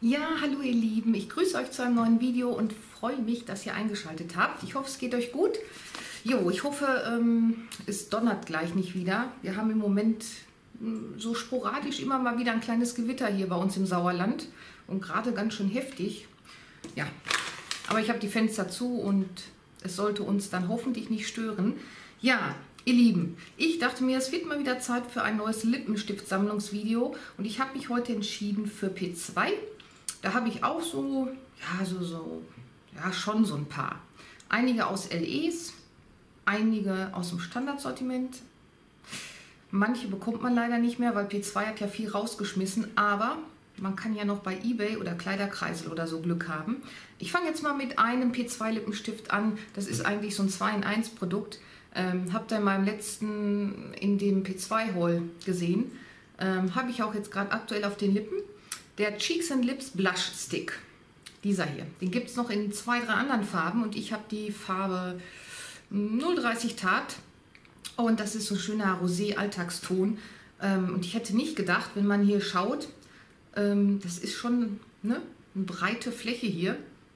Ja, hallo ihr Lieben, ich grüße euch zu einem neuen Video und freue mich, dass ihr eingeschaltet habt. Ich hoffe, es geht euch gut. Jo, ich hoffe, es donnert gleich nicht wieder. Wir haben im Moment so sporadisch immer mal wieder ein kleines Gewitter hier bei uns im Sauerland und gerade ganz schön heftig. Ja, aber ich habe die Fenster zu und es sollte uns dann hoffentlich nicht stören. Ja, ihr Lieben, ich dachte mir, es wird mal wieder Zeit für ein neues Lippenstift-Sammlungsvideo und ich habe mich heute entschieden für P2. Da habe ich auch schon so ein paar. Einige aus LEs, einige aus dem Standardsortiment. Manche bekommt man leider nicht mehr, weil P2 hat ja viel rausgeschmissen, aber man kann ja noch bei eBay oder Kleiderkreisel oder so Glück haben. Ich fange jetzt mal mit einem P2 Lippenstift an. Das ist eigentlich so ein 2-in-1 Produkt. Habt ihr in meinem letzten, in dem P2 Haul gesehen. Habe ich auch jetzt gerade aktuell auf den Lippen. Der Cheeks and Lips Blush Stick, dieser hier, den gibt es noch in 2, 3 anderen Farben und ich habe die Farbe 030 Tat und das ist so ein schöner Rosé-Alltagston und ich hätte nicht gedacht, wenn man hier schaut, das ist schon eine breite Fläche hier,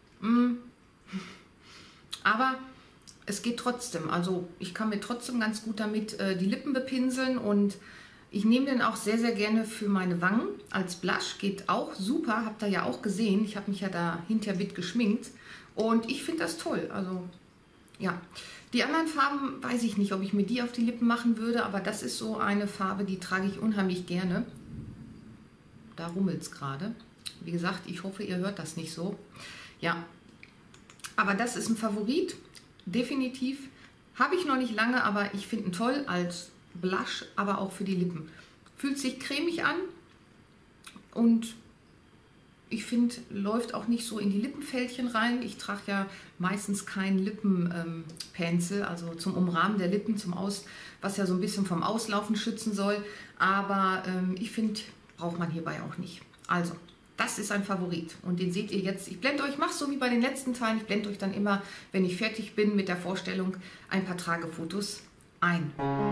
aber es geht trotzdem, also ich kann mir trotzdem ganz gut damit die Lippen bepinseln und ich nehme den auch sehr, sehr gerne für meine Wangen. Als Blush geht auch super. Habt ihr ja auch gesehen. Ich habe mich ja da hinterher mit geschminkt. Und ich finde das toll. Also, ja. Die anderen Farben weiß ich nicht, ob ich mir die auf die Lippen machen würde. Aber das ist so eine Farbe, die trage ich unheimlich gerne. Da rummelt es gerade. Wie gesagt, ich hoffe, ihr hört das nicht so. Ja. Aber das ist ein Favorit. Definitiv. Habe ich noch nicht lange, aber ich finde ihn toll als Blush, aber auch für die Lippen. Fühlt sich cremig an und ich finde, läuft auch nicht so in die Lippenfältchen rein. Ich trage ja meistens keinen Lippenpencil, also zum Umrahmen der Lippen, was ja so ein bisschen vom Auslaufen schützen soll. Aber ich finde, braucht man hierbei auch nicht. Also, das ist ein Favorit und den seht ihr jetzt. Ich blende euch, mache es so wie bei den letzten Teilen, ich blende euch dann immer, wenn ich fertig bin mit der Vorstellung, ein paar Tragefotos ein.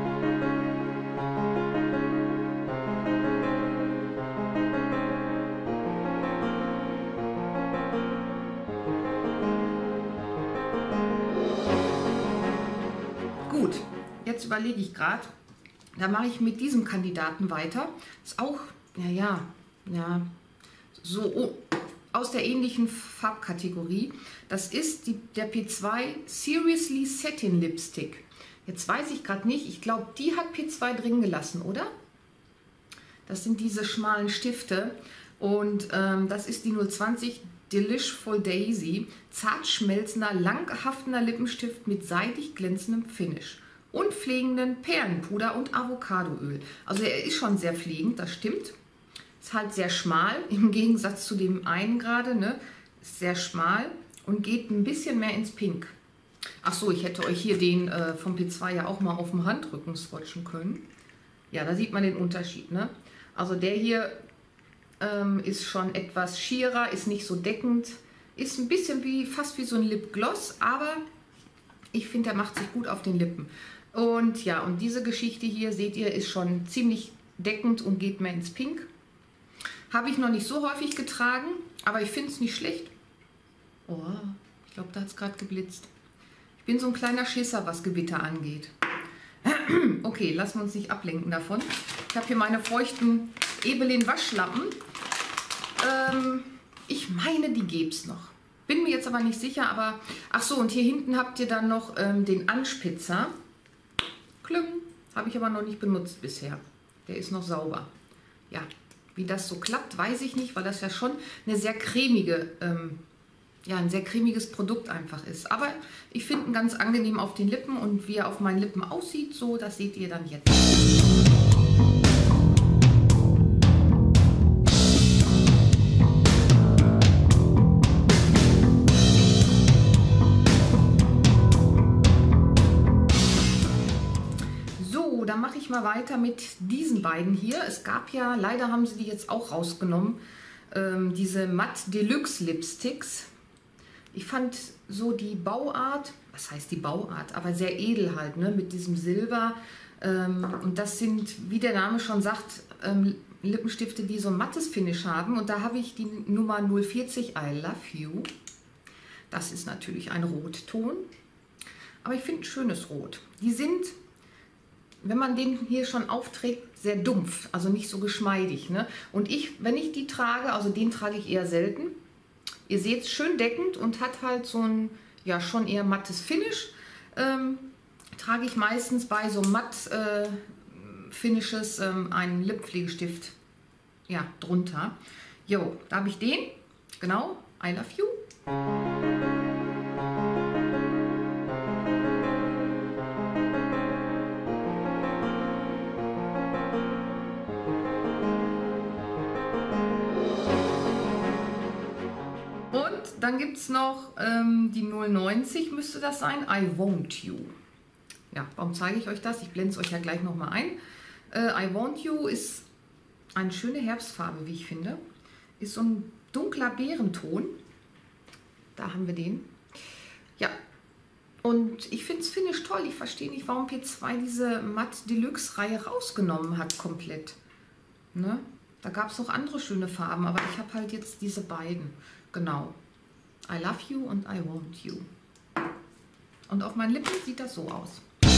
Gut, jetzt überlege ich gerade, da mache ich mit diesem Kandidaten weiter. Ist auch, so aus der ähnlichen Farbkategorie. Das ist der P2 Seriously Satin Lipstick. Jetzt weiß ich gerade nicht, ich glaube, die hat P2 drin gelassen, oder? Das sind diese schmalen Stifte und das ist die 020 Delish for Daisy, zart schmelzender, langhaftender Lippenstift mit seidig glänzendem Finish und pflegenden Perlenpuder und Avocadoöl. Also er ist schon sehr pflegend, das stimmt. Ist halt sehr schmal, im Gegensatz zu dem einen gerade, ne? Ist sehr schmal und geht ein bisschen mehr ins Pink. Ach so, ich hätte euch hier den vom P2 ja auch mal auf dem Handrücken swatchen können. Ja, da sieht man den Unterschied, ne? Also der hier ist schon etwas schierer, ist nicht so deckend, ist ein bisschen fast wie so ein Lipgloss, aber ich finde, der macht sich gut auf den Lippen. Und ja, und diese Geschichte hier, seht ihr, ist schon ziemlich deckend und geht mehr ins Pink. Habe ich noch nicht so häufig getragen, aber ich finde es nicht schlecht. Oh, ich glaube, da hat es gerade geblitzt. Ich bin so ein kleiner Schisser, was Gewitter angeht. Okay, lassen wir uns nicht ablenken davon. Ich habe hier meine feuchten Ebelin Waschlappen. Ich meine, die gäbe es noch. Bin mir jetzt aber nicht sicher, aber... Ach so, und hier hinten habt ihr dann noch den Anspitzer. Klüm, habe ich aber noch nicht benutzt bisher. Der ist noch sauber. Ja, wie das so klappt, weiß ich nicht, weil das ja schon eine sehr cremige... ein sehr cremiges Produkt einfach ist. Aber ich finde ihn ganz angenehm auf den Lippen und wie er auf meinen Lippen aussieht, so, das seht ihr dann jetzt. So, dann mache ich mal weiter mit diesen beiden hier. Es gab ja, leider haben sie die jetzt auch rausgenommen, diese Matte Deluxe Lipsticks. Ich fand so die Bauart, was heißt die Bauart, aber sehr edel halt, ne, mit diesem Silber. Und das sind, wie der Name schon sagt, Lippenstifte, die so ein mattes Finish haben. Und da habe ich die Nummer 040 I Love You. Das ist natürlich ein Rotton. Aber ich finde ein schönes Rot. Die sind, wenn man den hier schon aufträgt, sehr dumpf. Also nicht so geschmeidig. Ne? Und wenn ich die trage, also den trage ich eher selten. Ihr seht es, schön deckend und hat halt so ein, ja, schon eher mattes Finish. Trage ich meistens bei so matt Finishes einen Lippenpflegestift, ja, drunter. Jo, da habe ich den, genau, I Love You. Und dann gibt es noch die 090, müsste das sein, I Want You. Ja, warum zeige ich euch das? Ich blende es euch ja gleich nochmal ein. I Want You ist eine schöne Herbstfarbe, wie ich finde. Ist so ein dunkler Beerenton. Da haben wir den. Ja, und ich finde es Finish toll. Ich verstehe nicht, warum P2 diese Matt Deluxe Reihe rausgenommen hat komplett. Ne? Da gab es noch andere schöne Farben, aber ich habe halt jetzt diese beiden. Genau. I Love You und I Want You. Und auf meinen Lippen sieht das so aus.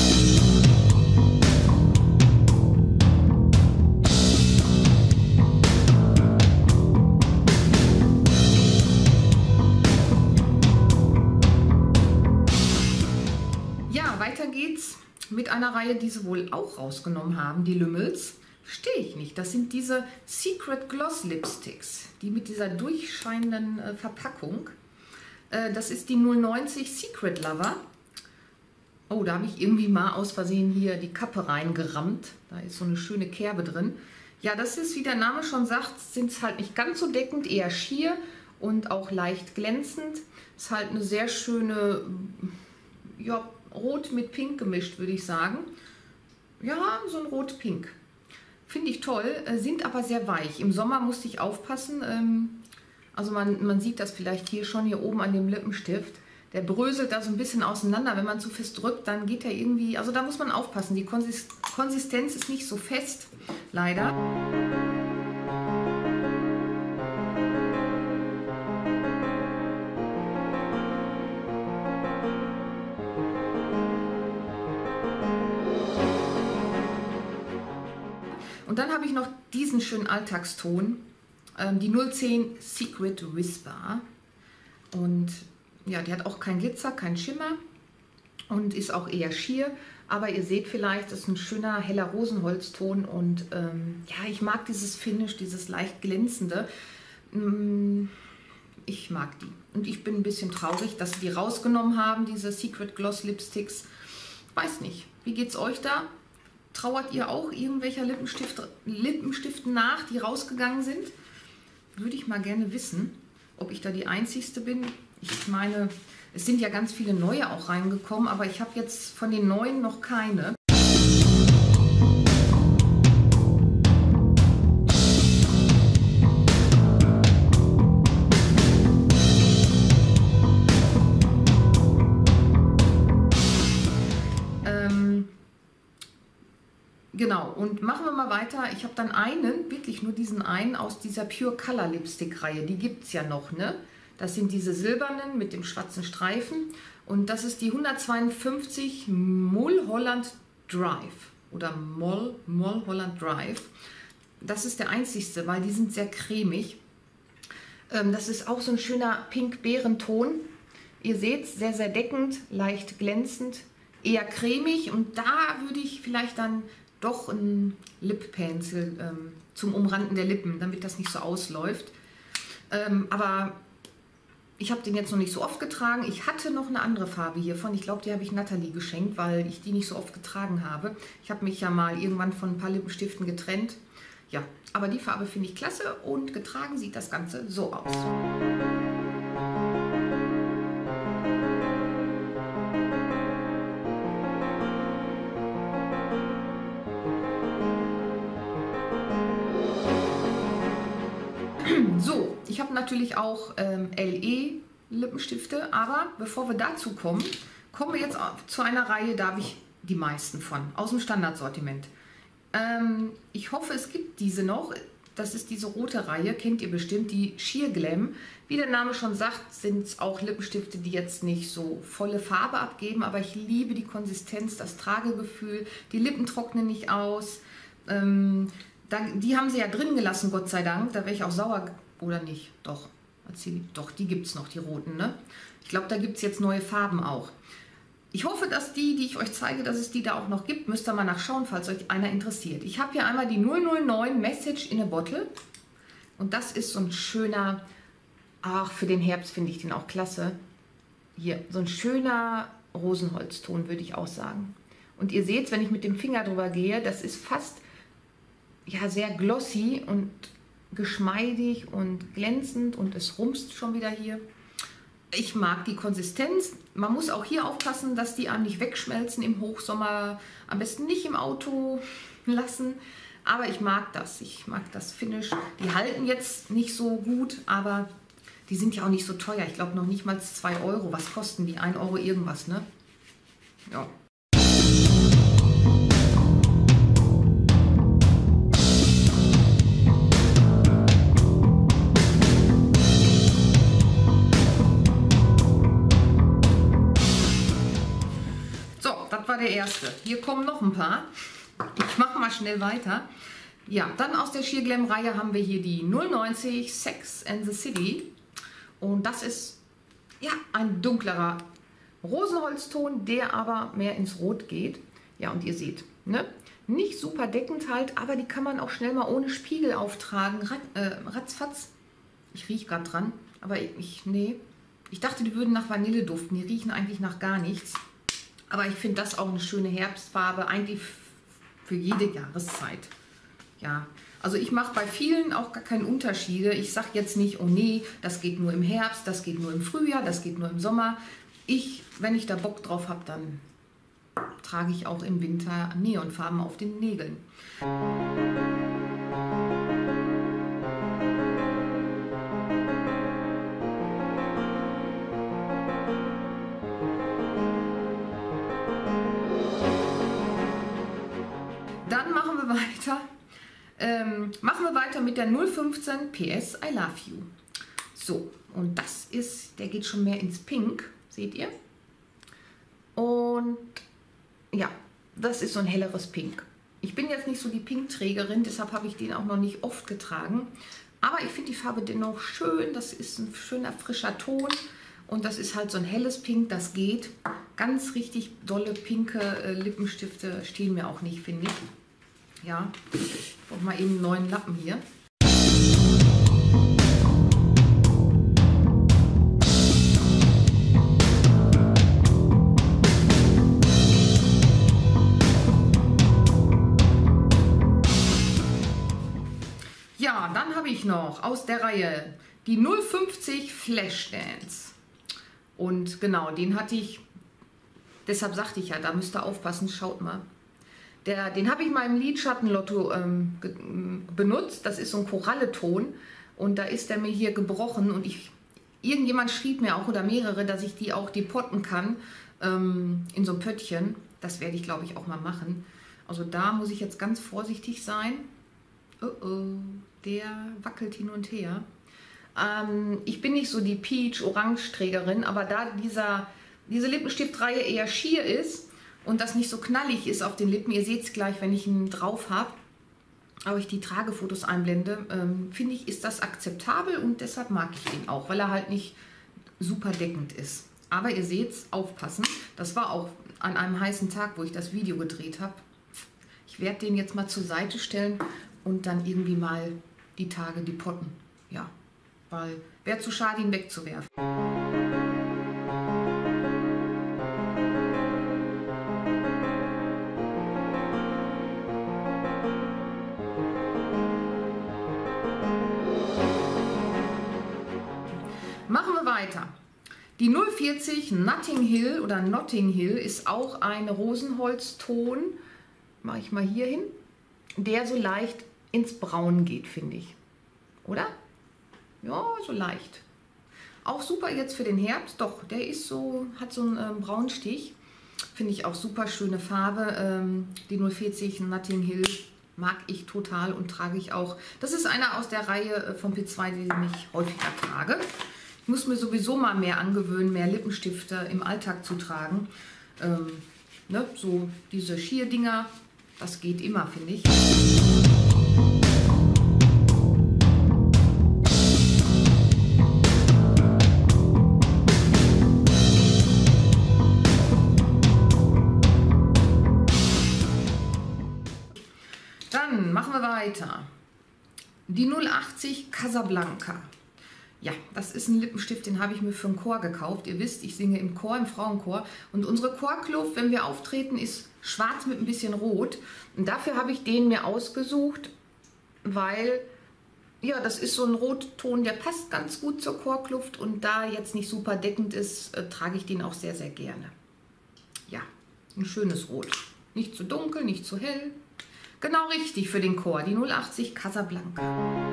Ja, weiter geht's mit einer Reihe, die sie wohl auch rausgenommen haben, die Lümmels. Verstehe ich nicht. Das sind diese Secret Gloss Lipsticks, die mit dieser durchscheinenden Verpackung. Das ist die 090 Secret Lover. Oh, da habe ich irgendwie mal aus Versehen hier die Kappe reingerammt. Da ist so eine schöne Kerbe drin. Ja, das ist, wie der Name schon sagt, sind es halt nicht ganz so deckend, eher schier und auch leicht glänzend. Ist halt eine sehr schöne, ja, Rot mit Pink gemischt, würde ich sagen. Ja, so ein Rot-Pink. Finde ich toll, sind aber sehr weich. Im Sommer musste ich aufpassen. Also man sieht das vielleicht hier schon, hier oben an dem Lippenstift. Der bröselt da so ein bisschen auseinander. Wenn man zu fest drückt, dann geht er irgendwie... Also da muss man aufpassen. Die Konsistenz ist nicht so fest, leider. Und dann habe ich noch diesen schönen Alltagston, die 010 Secret Whisper. Und ja, die hat auch keinen Glitzer, keinen Schimmer und ist auch eher schier. Aber ihr seht vielleicht, das ist ein schöner heller Rosenholzton und ja, ich mag dieses Finish, dieses leicht glänzende. Ich mag die. Und ich bin ein bisschen traurig, dass sie die rausgenommen haben, diese Secret Gloss Lipsticks. Weiß nicht, wie geht's euch da? Trauert ihr auch irgendwelcher Lippenstiften nach, die rausgegangen sind? Würde ich mal gerne wissen, ob ich da die Einzigste bin. Ich meine, es sind ja ganz viele neue auch reingekommen, aber ich habe jetzt von den neuen noch keine. Genau, und machen wir mal weiter. Ich habe dann einen, wirklich nur diesen einen aus dieser Pure Color Lipstick Reihe. Die gibt es ja noch, ne? Das sind diese silbernen mit dem schwarzen Streifen. Und das ist die 152 Mulholland Drive. Oder Mulholland Drive. Das ist der einzigste, weil die sind sehr cremig. Das ist auch so ein schöner Pink-Beerenton. Ihr seht, sehr, sehr deckend, leicht glänzend, eher cremig. Und da würde ich vielleicht dann doch ein Lip Pencil zum Umranden der Lippen, damit das nicht so ausläuft. Aber ich habe den jetzt noch nicht so oft getragen. Ich hatte noch eine andere Farbe hiervon. Ich glaube, die habe ich Natalie geschenkt, weil ich die nicht so oft getragen habe. Ich habe mich ja mal irgendwann von ein paar Lippenstiften getrennt. Ja, aber die Farbe finde ich klasse und getragen sieht das Ganze so aus. So, ich habe natürlich auch LE Lippenstifte, aber bevor wir dazu kommen, kommen wir jetzt zu einer Reihe, da habe ich die meisten von, aus dem Standardsortiment. Ich hoffe, es gibt diese noch. Das ist diese rote Reihe, kennt ihr bestimmt, die Sheer Glam. Wie der Name schon sagt, sind es auch Lippenstifte, die jetzt nicht so volle Farbe abgeben, aber ich liebe die Konsistenz, das Tragegefühl, die Lippen trocknen nicht aus. Die haben sie ja drin gelassen, Gott sei Dank, da wäre ich auch sauer, oder nicht? Doch, die gibt es noch, die roten, ne? Ich glaube, da gibt es jetzt neue Farben auch. Ich hoffe, dass die ich euch zeige, dass es die da auch noch gibt. Müsst ihr mal nachschauen, falls euch einer interessiert. Ich habe hier einmal die 009 Message in a Bottle. Und das ist so ein schöner, ach, für den Herbst finde ich den auch klasse. Hier, so ein schöner Rosenholzton, würde ich auch sagen. Und ihr seht, wenn ich mit dem Finger drüber gehe, das ist fast, ja, sehr glossy und geschmeidig und glänzend. Und es rumst schon wieder hier. Ich mag die Konsistenz. Man muss auch hier aufpassen, dass die einem nicht wegschmelzen im Hochsommer. Am besten nicht im Auto lassen. Aber ich mag das. Ich mag das Finish. Die halten jetzt nicht so gut, aber die sind ja auch nicht so teuer. Ich glaube noch nicht mal 2 Euro. Was kosten die? 1 Euro irgendwas, ne? Ja. Der erste. Hier kommen noch ein paar. Ich mache mal schnell weiter. Ja, dann aus der Sheer Glam Reihe haben wir hier die 090 Sex and the City. Und das ist ja ein dunklerer Rosenholzton, der aber mehr ins Rot geht. Ja, und ihr seht, ne? Nicht super deckend halt, aber die kann man auch schnell mal ohne Spiegel auftragen. Ratzfatz. Ich rieche gerade dran, aber nee. Ich dachte, die würden nach Vanille duften. Die riechen eigentlich nach gar nichts. Aber ich finde das auch eine schöne Herbstfarbe, eigentlich für jede Jahreszeit. Ja, also ich mache bei vielen auch gar keine Unterschiede. Ich sage jetzt nicht, oh nee, das geht nur im Herbst, das geht nur im Frühjahr, das geht nur im Sommer. Wenn ich da Bock drauf habe, dann trage ich auch im Winter Neonfarben auf den Nägeln. Machen wir weiter mit der 015 PS I Love You. So, und das ist, der geht schon mehr ins Pink, seht ihr? Und ja, das ist so ein helleres Pink. Ich bin jetzt nicht so die Pink-Trägerin, deshalb habe ich den auch noch nicht oft getragen. Aber ich finde die Farbe dennoch schön, das ist ein schöner, frischer Ton. Und das ist halt so ein helles Pink, das geht. Ganz richtig dolle pinke Lippenstifte stehen mir auch nicht, finde ich. Ja, ich brauche mal eben einen neuen Lappen hier. Ja, dann habe ich noch aus der Reihe die 050 Flashdance. Und genau, den hatte ich, deshalb sagte ich ja, da müsst ihr aufpassen, schaut mal. Den habe ich mal im Lidschattenlotto benutzt. Das ist so ein Koralleton und da ist der mir hier gebrochen und irgendjemand schrieb mir auch oder mehrere, dass ich die auch depotten kann in so ein Pöttchen. Das werde ich, glaube ich, auch mal machen. Also da muss ich jetzt ganz vorsichtig sein. Oh oh, der wackelt hin und her. Ich bin nicht so die Peach-Orange-Trägerin, aber da diese Lippenstiftreihe eher schier ist, und das nicht so knallig ist auf den Lippen, ihr seht es gleich, wenn ich ihn drauf habe, aber ich die Tragefotos einblende, finde ich, ist das akzeptabel und deshalb mag ich den auch, weil er halt nicht super deckend ist. Aber ihr seht es, aufpassen, das war auch an einem heißen Tag, wo ich das Video gedreht habe. Ich werde den jetzt mal zur Seite stellen und dann irgendwie mal die Tage depotten. Ja, weil wäre zu schade, ihn wegzuwerfen. Machen wir weiter. Die 040 Notting Hill oder Notting Hill ist auch ein Rosenholzton, mache ich mal hier hin, der so leicht ins Braun geht, finde ich. Oder? Ja, so leicht. Auch super jetzt für den Herbst, doch, der ist so, hat so einen Braunstich. Finde ich auch super schöne Farbe, die 040 Notting Hill. mag ich total und trage ich auch. Das ist einer aus der Reihe vom P2, die ich häufiger trage. Ich muss mir sowieso mal mehr angewöhnen, mehr Lippenstifte im Alltag zu tragen. Ne, so diese Schierdinger, das geht immer, finde ich. Dann machen wir weiter. Die 080 Casablanca. Ja, das ist ein Lippenstift, den habe ich mir für einen Chor gekauft. Ihr wisst, ich singe im Chor, im Frauenchor. Und unsere Chorkluft, wenn wir auftreten, ist schwarz mit ein bisschen rot. Und dafür habe ich den mir ausgesucht, weil, ja, das ist so ein Rotton, der passt ganz gut zur Chorkluft. Und da jetzt nicht super deckend ist, trage ich den auch sehr, sehr gerne. Ja, ein schönes Rot. Nicht zu dunkel, nicht zu hell. Genau richtig für den Chor, die 080 Casablanca.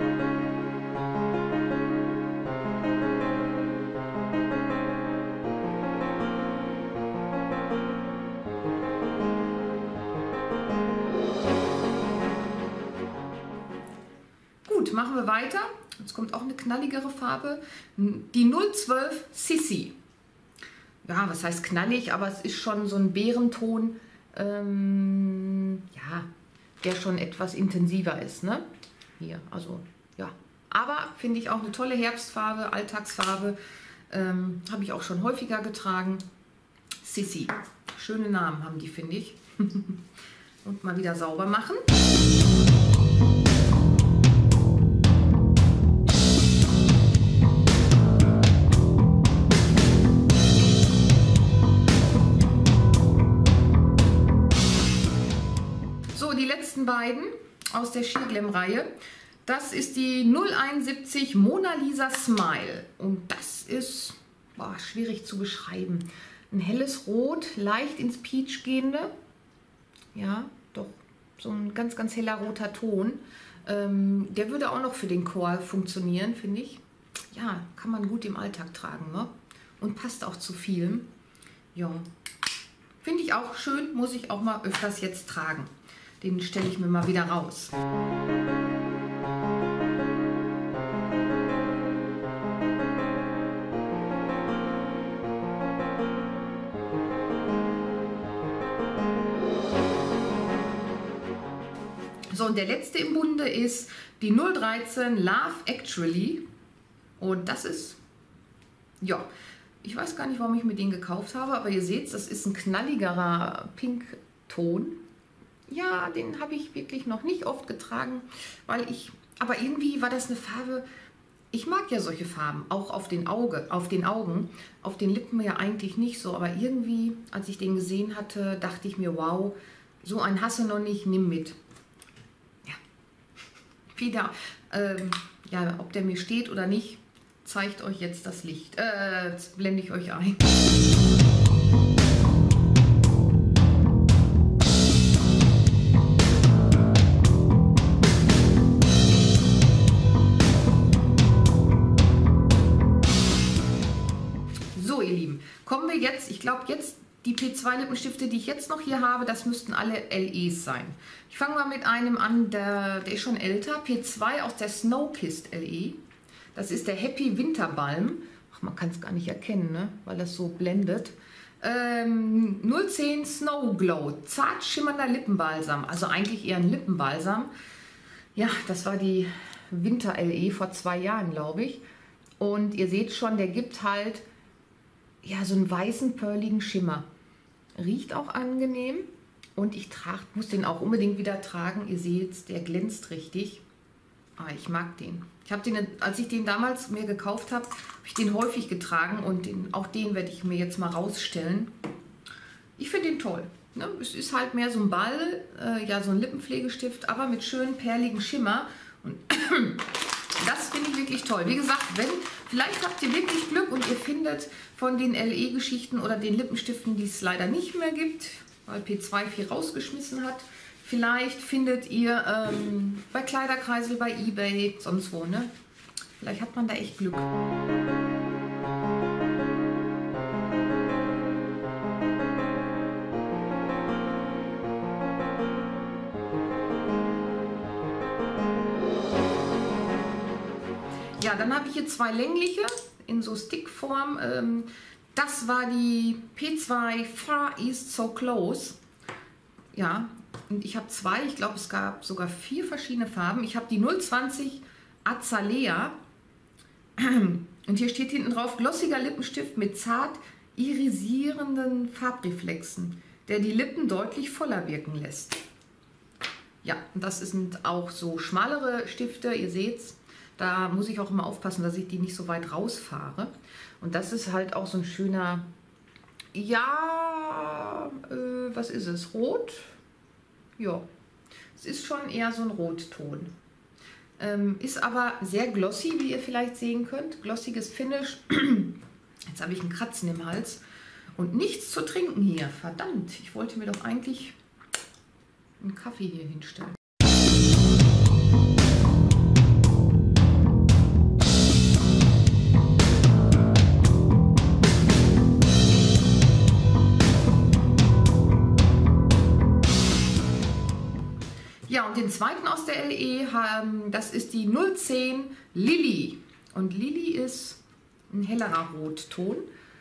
Gut, machen wir weiter. Jetzt kommt auch eine knalligere Farbe. Die 012 Sissi. Ja, was heißt knallig, aber es ist schon so ein Beerenton. Ja, der schon etwas intensiver ist, ne? Hier, also, ja. Aber finde ich auch eine tolle Herbstfarbe, Alltagsfarbe. Habe ich auch schon häufiger getragen. Sissi. Schöne Namen haben die, finde ich. Und mal wieder sauber machen. Die letzten beiden aus der Sheer Glam Reihe, das ist die 071 Mona Lisa Smile und das ist schwierig zu beschreiben. Ein helles Rot, leicht ins Peach gehende, ja, doch so ein ganz, ganz heller roter Ton. Der würde auch noch für den Chor funktionieren, finde ich. Ja, kann man gut im Alltag tragen, ne? Und passt auch zu vielem. Ja, finde ich auch schön, muss ich auch mal öfters jetzt tragen. Den stelle ich mir mal wieder raus. So, und der letzte im Bunde ist die 013 Love Actually. Und das ist, ja, ich weiß gar nicht, warum ich mir den gekauft habe, aber ihr seht, das ist ein knalligerer Pinkton. Ja, den habe ich wirklich noch nicht oft getragen, aber irgendwie war das eine Farbe, ich mag ja solche Farben, auch auf den Augen, auf den Lippen ja eigentlich nicht so, aber irgendwie, als ich den gesehen hatte, dachte ich mir, wow, so einen hast du noch nicht, nimm mit. Ja, wieder, ja, ob der mir steht oder nicht, zeigt euch jetzt das Licht, jetzt blende ich euch ein. So, ihr Lieben, kommen wir jetzt, ich glaube jetzt, die P2 Lippenstifte, die ich jetzt noch hier habe, das müssten alle LEs sein. Ich fange mal mit einem an, der ist schon älter, P2 aus der Snowkissed LE. Das ist der Happy Winterbalm. Ach, man kann es gar nicht erkennen, ne? Weil das so blendet. 010 Snow Glow, zart schimmernder Lippenbalsam, also eigentlich eher ein Lippenbalsam. Ja, das war die Winter LE vor 2 Jahren, glaube ich. Und ihr seht schon, der gibt halt ja so einen weißen, pearligen Schimmer. Riecht auch angenehm und ich muss den auch unbedingt wieder tragen. Ihr seht, der glänzt richtig. Aber ich mag den. Ich habe den, als ich den damals mir gekauft habe, habe ich den häufig getragen und auch den werde ich mir jetzt mal rausstellen. Ich finde den toll. Ne? Es ist halt mehr so ein Ball, ja so ein Lippenpflegestift, aber mit schönen perligen Schimmer. Und das finde ich wirklich toll. Wie gesagt, vielleicht habt ihr wirklich Glück und ihr findet von den LE-Geschichten oder den Lippenstiften, die es leider nicht mehr gibt, weil P2 viel rausgeschmissen hat. Vielleicht findet ihr bei Kleiderkreisel, bei eBay, sonst wo, ne? Vielleicht hat man da echt Glück. Ja, dann habe ich hier zwei längliche in so Stickform. Das war die P2 Far East So Close. Ja, und ich habe zwei, ich glaube es gab sogar 4 verschiedene Farben. Ich habe die 020 Azalea und hier steht hinten drauf, glossiger Lippenstift mit zart irisierenden Farbreflexen, der die Lippen deutlich voller wirken lässt. Ja, und das sind auch so schmalere Stifte, ihr seht's. Da muss ich auch immer aufpassen, dass ich die nicht so weit rausfahre. Und das ist halt auch so ein schöner, ja, was ist es? Rot? Ja, es ist schon eher so ein Rotton. Ist aber sehr glossy, wie ihr vielleicht sehen könnt. Glossiges Finish. Jetzt habe ich einen Kratzen im Hals und nichts zu trinken hier. Verdammt, ich wollte mir doch eigentlich einen Kaffee hier hinstellen. Ja, und den zweiten aus der LE, das ist die 010 Lily. Und Lily ist ein hellerer Rotton.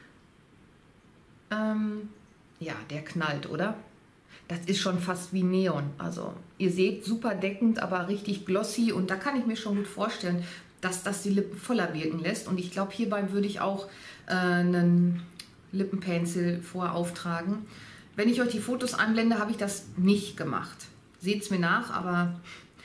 Ja, der knallt, oder? Das ist schon fast wie Neon. Also ihr seht, super deckend, aber richtig glossy. Und da kann ich mir schon gut vorstellen, dass das die Lippen voller wirken lässt. Und ich glaube, hierbei würde ich auch einen Lippenpencil vorher auftragen. Wenn ich euch die Fotos einblende, habe ich das nicht gemacht. Seht es mir nach, aber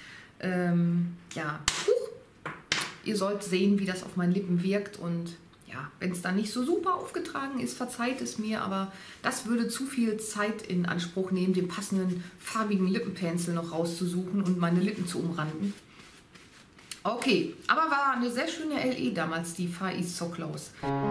ja, ihr sollt sehen, wie das auf meinen Lippen wirkt. Und ja, wenn es dann nicht so super aufgetragen ist, verzeiht es mir, aber das würde zu viel Zeit in Anspruch nehmen, den passenden farbigen Lippenpencil noch rauszusuchen und meine Lippen zu umranden. Okay, aber war eine sehr schöne LE damals, die Far East So Close.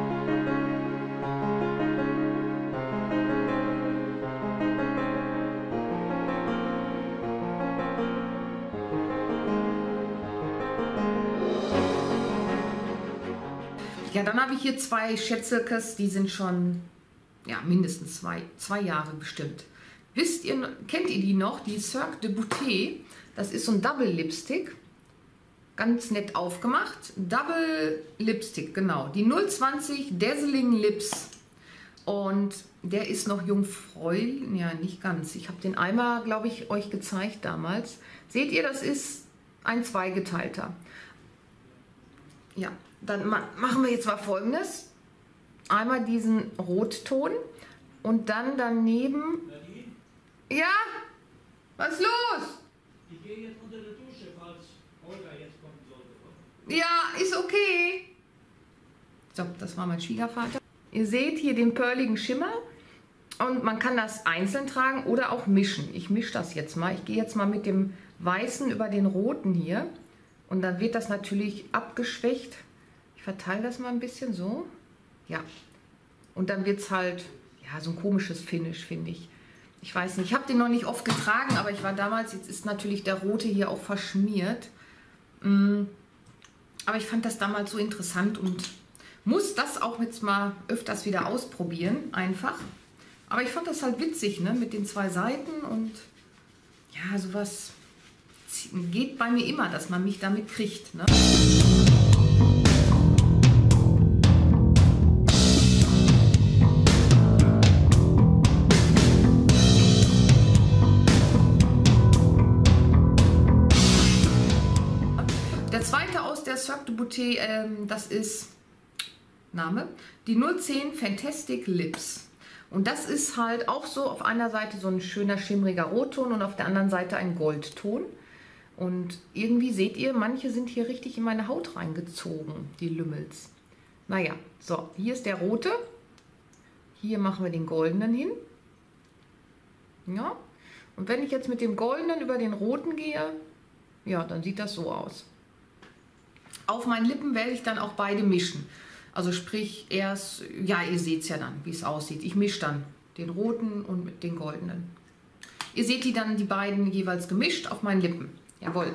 Ja, dann habe ich hier zwei Schätzelkes, die sind schon ja, mindestens zwei Jahre bestimmt. Kennt ihr die noch? Die Cirque de Beauté, das ist so ein Double Lipstick, ganz nett aufgemacht. Double Lipstick, genau, die 020 Dazzling Lips und der ist noch jungfräulich, ja nicht ganz. Ich habe den einmal, glaube ich, euch gezeigt damals. Seht ihr, das ist ein zweigeteilter. Ja, dann machen wir jetzt mal Folgendes. Einmal diesen Rotton und dann daneben... Nadine? Ja? Was ist los? Ich gehe jetzt unter der Dusche, falls Olga jetzt kommen sollte. Ja, ist okay. So, das war mein Schwiegervater. Ihr seht hier den pearligen Schimmer und man kann das einzeln tragen oder auch mischen. Ich mische das jetzt mal. Ich gehe jetzt mal mit dem Weißen über den Roten hier. Und dann wird das natürlich abgeschwächt. Ich verteile das mal ein bisschen so. Ja. Und dann wird es halt, ja, so ein komisches Finish, finde ich. Ich weiß nicht, ich habe den noch nicht oft getragen, aber ich war damals, jetzt ist natürlich der Rote hier auch verschmiert. Aber ich fand das damals so interessant und muss das auch jetzt mal öfters wieder ausprobieren, einfach. Aber ich fand das halt witzig, ne, mit den zwei Seiten und ja, sowas... geht bei mir immer, dass man mich damit kriegt. Ne? Der zweite aus der Cirque de Beauté, das ist Name, die 010 Fantastic Lips. Und das ist halt auch so auf einer Seite so ein schöner schimmriger Rotton und auf der anderen Seite ein Goldton. Und irgendwie seht ihr, manche sind hier richtig in meine Haut reingezogen, die Lümmels. Naja, so, hier ist der rote. Hier machen wir den goldenen hin. Ja, und wenn ich jetzt mit dem goldenen über den roten gehe, ja, dann sieht das so aus. Auf meinen Lippen werde ich dann auch beide mischen. Also sprich erst, ja, ihr seht es ja dann, wie es aussieht. Ich mische dann den roten und mit den goldenen. Ihr seht die dann, die beiden jeweils gemischt auf meinen Lippen. Jawohl.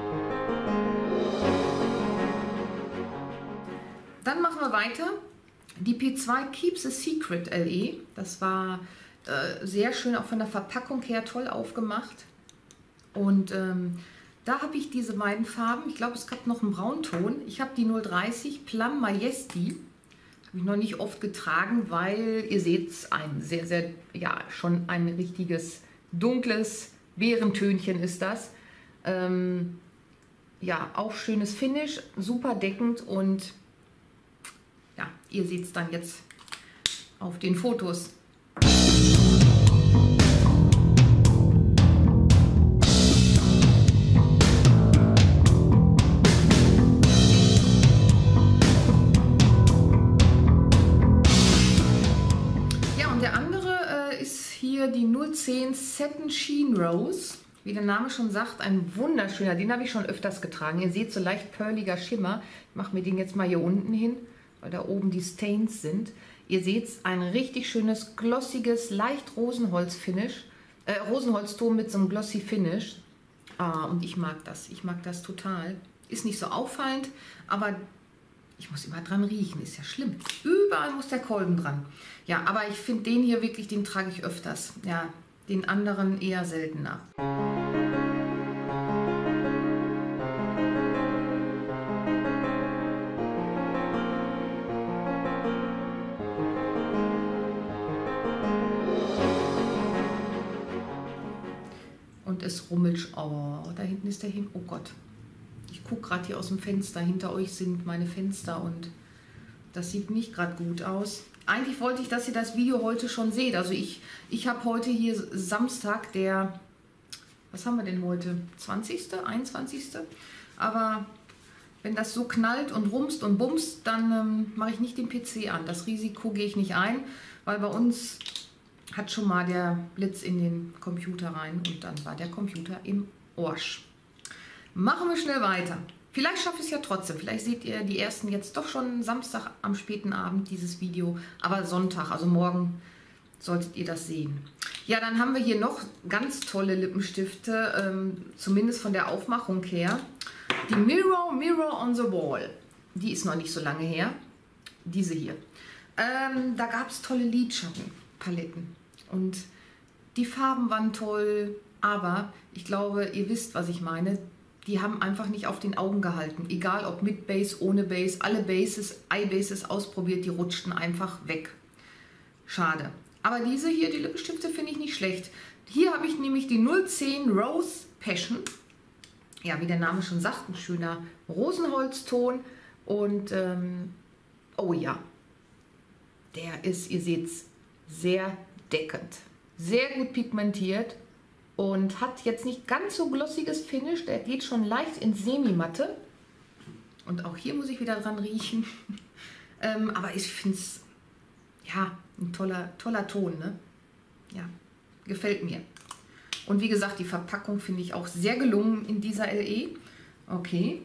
Dann machen wir weiter. Die P2 Keeps a Secret LE. Das war sehr schön, auch von der Verpackung her toll aufgemacht. Und da habe ich diese beiden Farben. Ich glaube, es gab noch einen Braunton. Ich habe die 030 Plum Majesty. Habe ich noch nicht oft getragen, weil ihr seht, ein sehr, sehr, ja, schon ein richtiges dunkles Beerentönchen ist das. Ja, auch schönes Finish, super deckend und ja, ihr seht es dann jetzt auf den Fotos. Die 010 Satin Sheen Rose, wie der Name schon sagt, ein wunderschöner, den habe ich schon öfters getragen. Ihr seht so leicht pearliger Schimmer. Ich mache mir den jetzt mal hier unten hin, weil da oben die Stains sind. Ihr seht ein richtig schönes, glossiges, leicht Rosenholz-Finish, Rosenholzton mit so einem glossy Finish. Und ich mag das total. Ist nicht so auffallend, aber ich muss immer dran riechen, ist ja schlimm. Überall muss der Kolben dran. Ja, aber ich finde den hier wirklich, den trage ich öfters. Ja, den anderen eher seltener. Und es rummelt. Oh, da hinten ist der hin. Oh Gott. Ich gucke gerade hier aus dem Fenster. Hinter euch sind meine Fenster und das sieht nicht gerade gut aus. Eigentlich wollte ich, dass ihr das Video heute schon seht. Also ich habe heute hier Samstag, der, was haben wir denn heute? 20., 21. Aber wenn das so knallt und rumst und bumst, dann mache ich nicht den PC an. Das Risiko gehe ich nicht ein, weil bei uns hat schon mal der Blitz in den Computer rein und dann war der Computer im Arsch. Machen wir schnell weiter. Vielleicht schaffe ich es ja trotzdem. Vielleicht seht ihr die ersten jetzt doch schon Samstag am späten Abend dieses Video. Aber Sonntag, also morgen, solltet ihr das sehen. Ja, dann haben wir hier noch ganz tolle Lippenstifte, zumindest von der Aufmachung her. Die Mirror on the Wall. Die ist noch nicht so lange her. Diese hier. Da gab es tolle Lidschattenpaletten. Und die Farben waren toll. Aber ich glaube, ihr wisst, was ich meine. Die haben einfach nicht auf den Augen gehalten. Egal ob mit Base, ohne Base, alle Bases, Eye-Bases ausprobiert, die rutschten einfach weg. Schade. Aber diese hier, die Lippenstifte, finde ich nicht schlecht. Hier habe ich nämlich die 010 Rose Passion. Ja, wie der Name schon sagt, ein schöner Rosenholzton. Und, oh ja, der ist, ihr seht es, sehr deckend. Sehr gut pigmentiert. Und hat jetzt nicht ganz so glossiges Finish, der geht schon leicht ins Semi-Matte. Und auch hier muss ich wieder dran riechen. Aber ich finde es, ja, ein toller Ton, ne? Ja, gefällt mir. Und wie gesagt, die Verpackung finde ich auch sehr gelungen in dieser LE. Okay.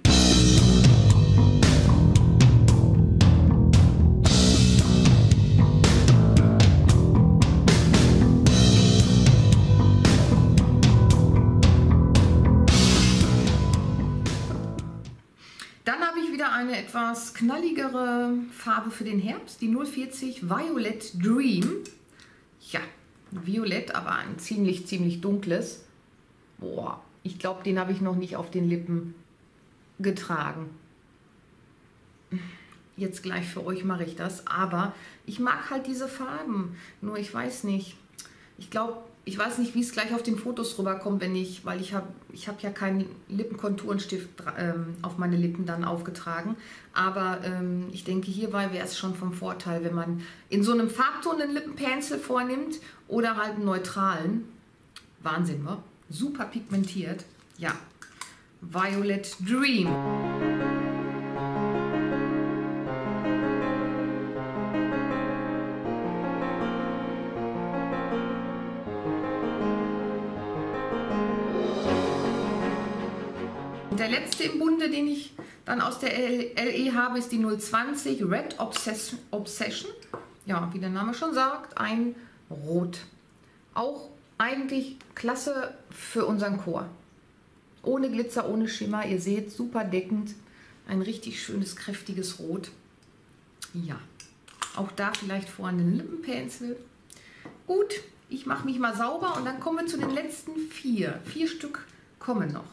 Dann habe ich wieder eine etwas knalligere Farbe für den Herbst, die 040 Violet Dream. Ja, violett, aber ein ziemlich dunkles. Boah, ich glaube, den habe ich noch nicht auf den Lippen getragen. Jetzt gleich für euch mache ich das, aber ich mag halt diese Farben. Nur ich weiß nicht, ich weiß nicht, wie es gleich auf den Fotos rüberkommt, weil ich hab ja keinen Lippenkonturenstift auf meine Lippen dann aufgetragen. Aber ich denke, hierbei wäre es schon vom Vorteil, wenn man in so einem Farbton einen Lippenpencil vornimmt oder halt einen neutralen. Wahnsinn, wa? Super pigmentiert. Ja, Violet Dream. Der letzte im Bunde, den ich dann aus der LE habe, ist die 020 Red Obsession. Ja, wie der Name schon sagt, ein Rot. Auch eigentlich klasse für unseren Chor. Ohne Glitzer, ohne Schimmer. Ihr seht, super deckend. Ein richtig schönes, kräftiges Rot. Ja. Auch da vielleicht vorne einen Lippenpencil. Gut, ich mache mich mal sauber und dann kommen wir zu den letzten 4. 4 Stück kommen noch.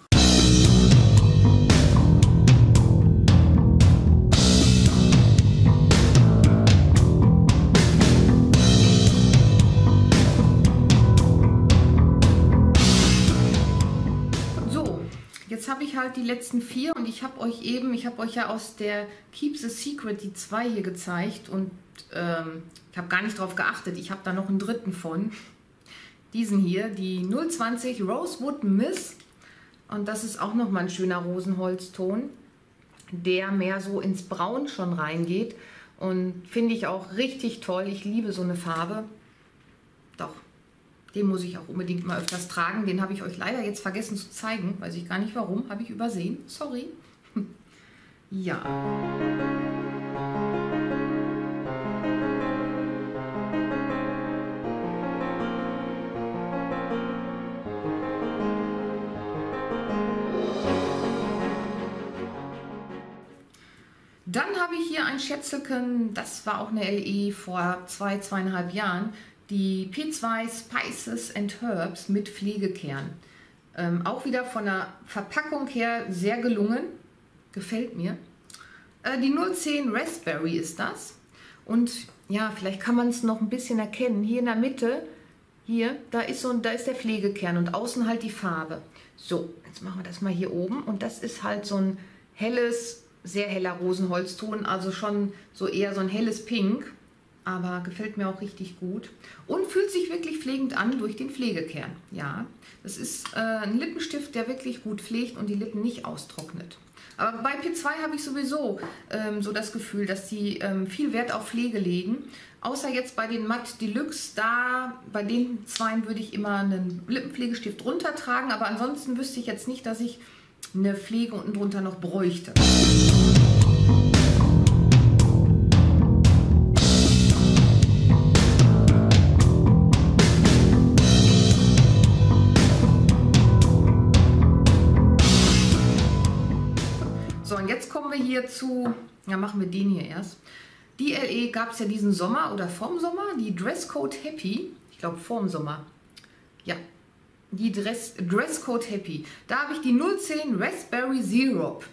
Jetzt habe ich halt die letzten 4 und ich habe euch ja aus der Keep the Secret die 2 hier gezeigt und ich habe gar nicht drauf geachtet. Ich habe da noch einen dritten von. Diesen hier, die 020 Rosewood Mist. Und das ist auch nochmal ein schöner Rosenholzton, der mehr so ins Braun schon reingeht. Und finde ich auch richtig toll. Ich liebe so eine Farbe. Doch. Den muss ich auch unbedingt mal öfters tragen. Den habe ich euch leider jetzt vergessen zu zeigen. Weiß ich gar nicht warum. Habe ich übersehen. Sorry. Ja. Dann habe ich hier ein Schätzelchen. Das war auch eine LE vor 2,5 Jahren. Die P2 Spices and Herbs mit Pflegekern. Auch wieder von der Verpackung her sehr gelungen. Gefällt mir. Die 010 Raspberry ist das. Und ja, vielleicht kann man es noch ein bisschen erkennen. Hier in der Mitte, hier, da ist der Pflegekern und außen halt die Farbe. So, jetzt machen wir das mal hier oben. Und das ist halt so ein helles, sehr heller Rosenholzton. Also schon so eher so ein helles Pink. Aber gefällt mir auch richtig gut und fühlt sich wirklich pflegend an durch den Pflegekern. Ja, das ist ein Lippenstift, der wirklich gut pflegt und die Lippen nicht austrocknet. Aber bei P2 habe ich sowieso so das Gefühl, dass sie viel Wert auf Pflege legen. Außer jetzt bei den Matte Deluxe, bei den 2 würde ich immer einen Lippenpflegestift runtertragen. Aber ansonsten wüsste ich jetzt nicht, dass ich eine Pflege unten drunter noch bräuchte. So, und jetzt kommen wir hier zu, ja, machen wir den hier erst. Die LE gab es ja diesen Sommer oder vorm Sommer, die Dresscode Happy. Ich glaube vorm Sommer. Ja, die Dresscode Happy. Da habe ich die 010 Raspberry Syrup.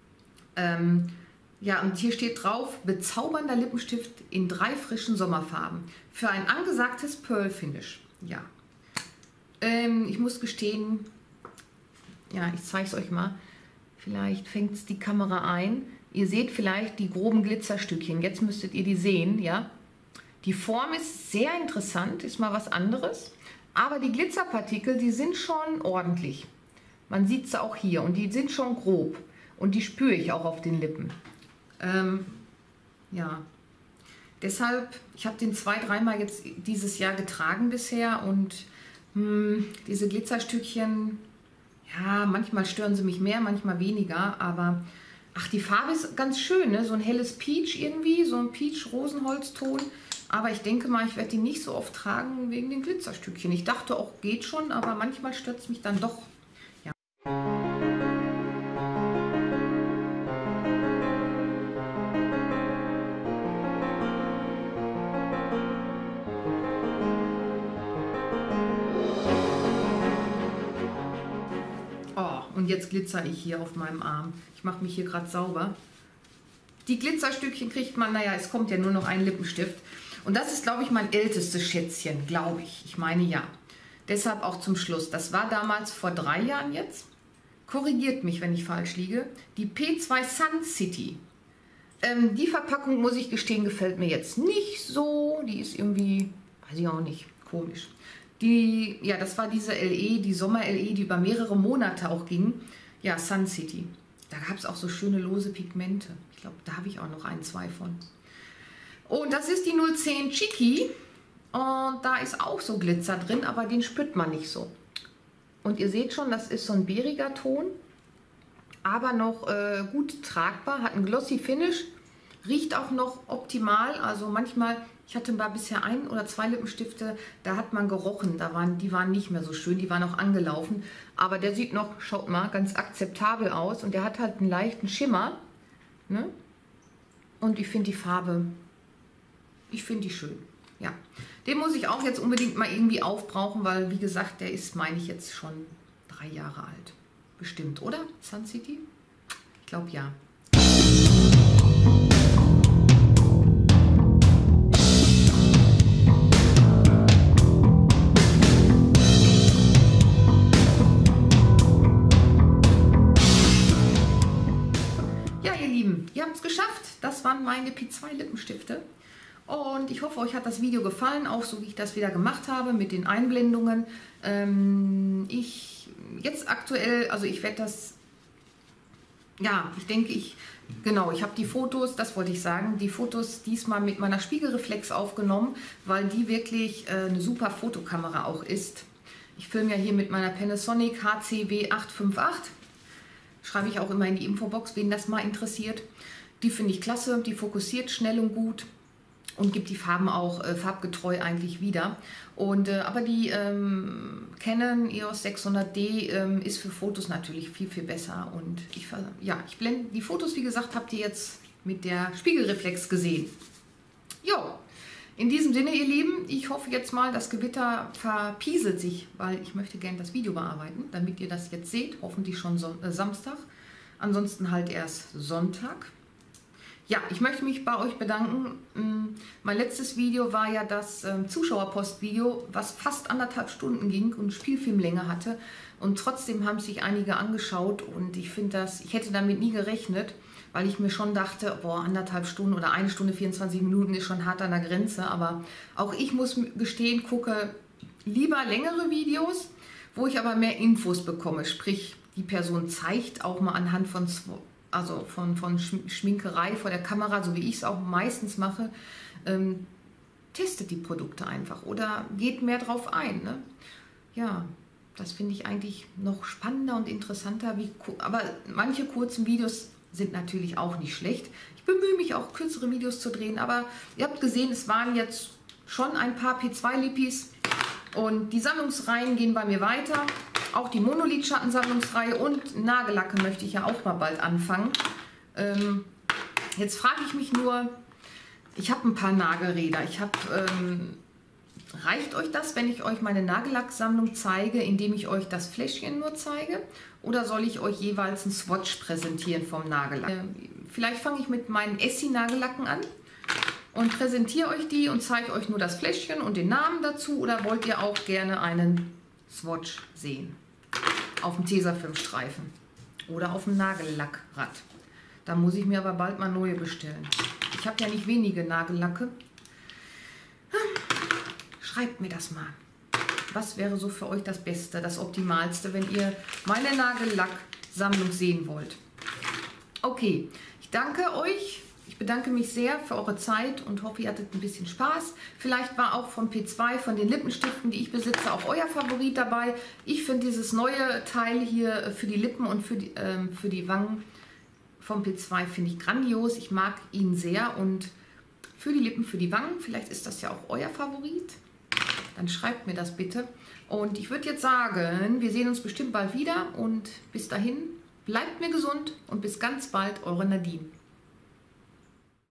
Ja, und hier steht drauf, bezaubernder Lippenstift in 3 frischen Sommerfarben. Für ein angesagtes Pearl Finish. Ja. Ich muss gestehen, ja, ich zeige es euch mal. Vielleicht fängt es die Kamera ein. Ihr seht vielleicht die groben Glitzerstückchen. Jetzt müsstet ihr die sehen, ja. Die Form ist sehr interessant, ist mal was anderes. Aber die Glitzerpartikel, die sind schon ordentlich. Man sieht sie auch hier und die sind schon grob. Und die spüre ich auch auf den Lippen. Ja. Deshalb, ich habe den 2-3 Mal jetzt dieses Jahr getragen bisher und diese Glitzerstückchen, ja, manchmal stören sie mich mehr, manchmal weniger, aber ach, die Farbe ist ganz schön, ne? So ein helles Peach irgendwie, so ein Peach-Rosenholzton. Aber ich denke mal, ich werde die nicht so oft tragen wegen den Glitzerstückchen. Ich dachte auch, geht schon, aber manchmal stört es mich dann doch. Ja. Und jetzt glitzer ich hier auf meinem Arm. Ich mache mich hier gerade sauber. Die Glitzerstückchen kriegt man, naja, es kommt ja nur noch ein Lippenstift. Und das ist, glaube ich, mein ältestes Schätzchen, glaube ich. Ich meine, ja. Deshalb auch zum Schluss. Das war damals vor 3 Jahren jetzt. Korrigiert mich, wenn ich falsch liege. Die P2 Sun City. Die Verpackung, muss ich gestehen, gefällt mir jetzt nicht so. Die ist irgendwie, weiß ich auch nicht, komisch. Ja, das war diese LE, die Sommer-LE, die über mehrere Monate auch ging. Ja, Sun City. Da gab es auch so schöne lose Pigmente. Ich glaube, da habe ich auch noch 1, 2 von. Und das ist die 010 Cheeky. Und da ist auch so Glitzer drin, aber den spürt man nicht so. Und ihr seht schon, das ist so ein bäriger Ton. Aber noch gut tragbar, hat einen glossy Finish. Riecht auch noch optimal. Also manchmal, ich hatte mal bisher 1 oder 2 Lippenstifte, da hat man gerochen. Die waren nicht mehr so schön, die waren auch angelaufen. Aber der sieht noch, schaut mal, ganz akzeptabel aus. Und der hat halt einen leichten Schimmer. Ne? Und ich finde die Farbe Ich finde die schön. Ja, den muss ich auch jetzt unbedingt mal irgendwie aufbrauchen, weil, wie gesagt, der ist, meine ich, jetzt schon 3 Jahre alt. Bestimmt, oder? Sun City? Ich glaube, ja. Ja, ihr Lieben, ihr habt es geschafft. Das waren meine P2 Lippenstifte. Und ich hoffe, euch hat das Video gefallen, auch so wie ich das wieder gemacht habe mit den Einblendungen. Jetzt aktuell, also ich werde das, ja, ich denke, genau, ich habe die Fotos, das wollte ich sagen, die Fotos diesmal mit meiner Spiegelreflex aufgenommen, weil die wirklich eine super Fotokamera auch ist. Ich filme ja hier mit meiner Panasonic HCW 858. Schreibe ich auch immer in die Infobox, wen das mal interessiert. Die finde ich klasse, die fokussiert schnell und gut und gibt die Farben auch farbgetreu eigentlich wieder. Und, aber die Canon EOS 600D ist für Fotos natürlich viel, viel besser. Und ich blende die Fotos, wie gesagt, habt ihr jetzt mit der Spiegelreflex gesehen. Jo, in diesem Sinne, ihr Lieben, ich hoffe jetzt mal, das Gewitter verpieselt sich, weil ich möchte gerne das Video bearbeiten, damit ihr das jetzt seht, hoffentlich schon Samstag, ansonsten halt erst Sonntag. Ja, ich möchte mich bei euch bedanken. Mein letztes Video war ja das Zuschauerpost-Video, was fast 1,5 Stunden ging und Spielfilmlänge hatte. Und trotzdem haben sich einige angeschaut und ich finde das, ich hätte damit nie gerechnet, weil ich mir schon dachte, boah, 1,5 Stunden oder 1 Stunde 24 Minuten ist schon hart an der Grenze. Aber auch ich muss gestehen, gucke lieber längere Videos, wo ich aber mehr Infos bekomme. Sprich, die Person zeigt auch mal anhand von Schminkerei vor der Kamera, so wie ich es auch meistens mache, testet die Produkte einfach oder geht mehr drauf ein. Ne? Ja, das finde ich eigentlich noch spannender und interessanter. Aber manche kurzen Videos sind natürlich auch nicht schlecht. Ich bemühe mich auch, kürzere Videos zu drehen, aber ihr habt gesehen, es waren jetzt schon ein paar P2-Lippis und die Sammlungsreihen gehen bei mir weiter. Auch die Monolith-Schattensammlungsreihe und Nagellacke möchte ich ja auch mal bald anfangen. Jetzt frage ich mich nur, ich habe ein paar Nagelräder. Reicht euch das, wenn ich euch meine Nagellacksammlung zeige, indem ich euch das Fläschchen nur zeige? Oder soll ich euch jeweils einen Swatch präsentieren vom Nagellack? Vielleicht fange ich mit meinen Essie-Nagellacken an und präsentiere euch die und zeige euch nur das Fläschchen und den Namen dazu. Oder wollt ihr auch gerne einen Swatch sehen? Auf dem Tesafilmstreifen oder auf dem Nagellackrad. Da muss ich mir aber bald mal neue bestellen. Ich habe ja nicht wenige Nagellacke. Schreibt mir das mal. Was wäre so für euch das Beste, das Optimalste, wenn ihr meine Nagellacksammlung sehen wollt? Okay, ich danke euch. Ich bedanke mich sehr für eure Zeit und hoffe, ihr hattet ein bisschen Spaß. Vielleicht war auch von P2, von den Lippenstiften, die ich besitze, auch euer Favorit dabei. Ich finde dieses neue Teil hier für die Lippen und für die Wangen vom P2 finde ich grandios. Ich mag ihn sehr und für die Lippen, für die Wangen, vielleicht ist das ja auch euer Favorit. Dann schreibt mir das bitte. Und ich würde jetzt sagen, wir sehen uns bestimmt bald wieder und bis dahin, bleibt mir gesund und bis ganz bald, eure Nadine.